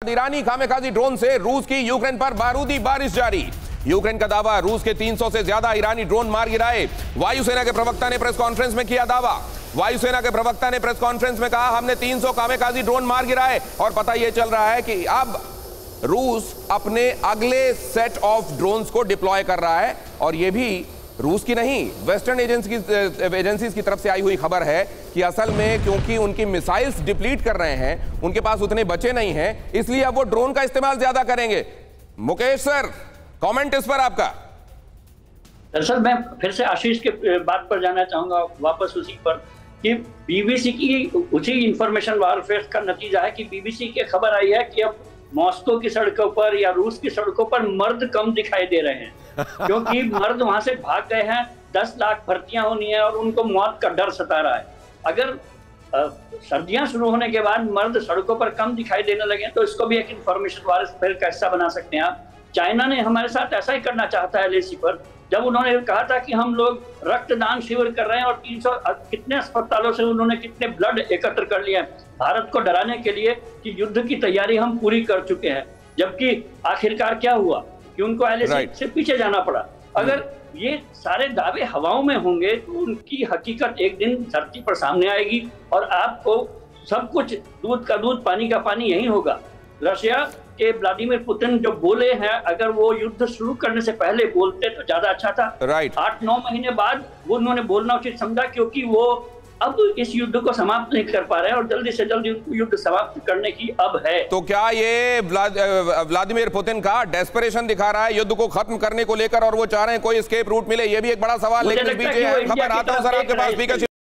ईरानी खामेखाजी drone से रूस की यूक्रेन पर बारूदी बारिश जारी। यूक्रेन का दावा, रूस के 300 से ज्यादा ईरानी ड्रोन मार गिराए। वायुसेना के प्रवक्ता ने प्रेस कॉन्फ्रेंस में किया दावा। वायुसेना के प्रवक्ता ने प्रेस कॉन्फ्रेंस में कहा, हमने 300 खामेखाजी ड्रोन मार गिराए। और पता यह चल रहा है कि अब रूस अपने अगले सेट ऑफ ड्रोन्स को डिप्लॉय कर रहा है। और यह भी रूस की नहीं, वेस्टर्न एजेंसीज की तरफ से आई हुई खबर है कि असल में क्योंकि उनकी मिसाइल्स डिप्लीट कर रहे हैं, उनके पास उतने बचे नहीं हैं, इसलिए अब वो ड्रोन का इस्तेमाल ज्यादा करेंगे। मुकेश सर, कमेंट इस पर आपका। दरअसल मैं फिर से आशीष के बात पर जाना चाहूंगा, वापस उसी पर कि बीबीसी की उसी इंफॉर्मेशन वारफेयर का नतीजा है कि बीबीसी की खबर आई है कि अब मॉस्को की सड़कों पर या रूस की सड़कों पर मर्द कम दिखाई दे रहे हैं क्योंकि मर्द वहां से भाग गए हैं। 10 लाख भर्तियां होनी है और उनको मौत का डर सता रहा है। अगर सर्दियां शुरू होने के बाद मर्द सड़कों पर कम दिखाई देने लगे तो इसको भी एक इंफॉर्मेशन वारफेयर का हिस्सा बना सकते हैं आप। चाइना ने हमारे साथ ऐसा ही करना चाहता है एलएसी पर, जब उन्होंने कहा था कि हम लोग रक्तदान शिविर कर रहे हैं और 300 कितने अस्पतालों से उन्होंने कितने ब्लड एकत्र कर लिया है भारत को डराने के लिए कि युद्ध की तैयारी हम पूरी कर चुके हैं। जबकि आखिरकार क्या हुआ कि उनको एलएसी से पीछे जाना पड़ा। अगर ये सारे दावे हवाओं में होंगे तो उनकी हकीकत एक दिन धरती पर सामने आएगी और आपको सब कुछ दूध का दूध पानी का पानी यही होगा। रशिया के व्लादिमीर पुतिन जो बोले हैं, अगर वो युद्ध शुरू करने से पहले बोलते तो ज्यादा अच्छा था। 8-9 महीने बाद वो उन्होंने बोलना उचित समझा क्योंकि वो अब इस युद्ध को समाप्त नहीं कर पा रहे हैं और जल्दी से जल्दी युद्ध समाप्त करने की अब है। तो क्या ये व्लादिमीर पुतिन का डेस्परेशन दिखा रहा है युद्ध को खत्म करने को लेकर और वो चाह रहे हैं कोई एस्केप रूट मिले? ये भी एक बड़ा सवाल। लेकिन इस बीच खबर आता हूं सर आपके पास।